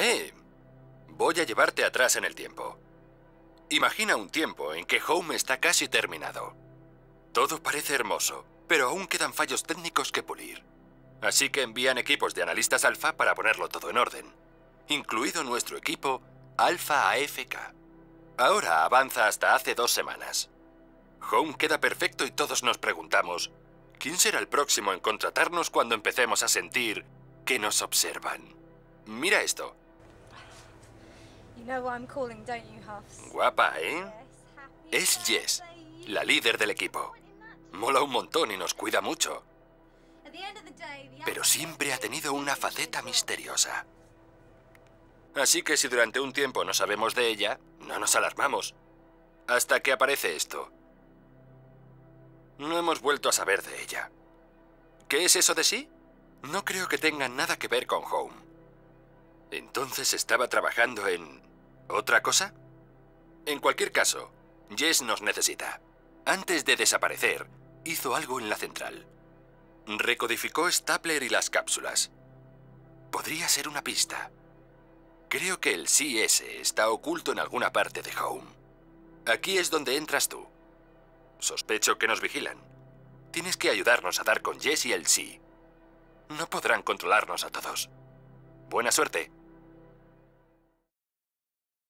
Voy a llevarte atrás en el tiempo. Imagina un tiempo en que Home está casi terminado. Todo parece hermoso, pero aún quedan fallos técnicos que pulir. Así que envían equipos de analistas alfa para ponerlo todo en orden, incluido nuestro equipo Alpha AFK. Ahora avanza hasta hace 2 semanas. Home queda perfecto y todos nos preguntamos, ¿quién será el próximo en contratarnos cuando empecemos a sentir que nos observan? Mira esto. Guapa, ¿eh? Es Jess, la líder del equipo. Mola un montón y nos cuida mucho. Pero siempre ha tenido una faceta misteriosa. Así que si durante un tiempo no sabemos de ella, no nos alarmamos. Hasta que aparece esto. No hemos vuelto a saber de ella. ¿Qué es eso de sí? No creo que tenga nada que ver con Home. ¿Entonces estaba trabajando en otra cosa? En cualquier caso, Jess nos necesita. Antes de desaparecer, hizo algo en la central. Recodificó Stapler y las cápsulas. Podría ser una pista. Creo que el CS está oculto en alguna parte de Home. Aquí es donde entras tú. Sospecho que nos vigilan. Tienes que ayudarnos a dar con Jess y el sí. No podrán controlarnos a todos. Buena suerte.